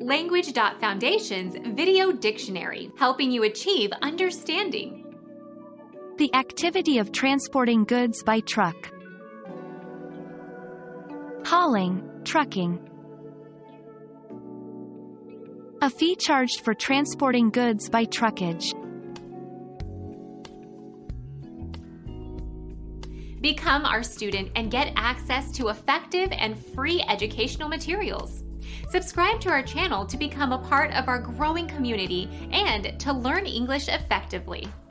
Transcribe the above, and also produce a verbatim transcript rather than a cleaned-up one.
Language.Foundation's Video Dictionary, helping you achieve understanding. The activity of transporting goods by truck. Hauling, trucking. A fee charged for transporting goods by truckage. Become our student and get access to effective and free educational materials. Subscribe to our channel to become a part of our growing community and to learn English effectively.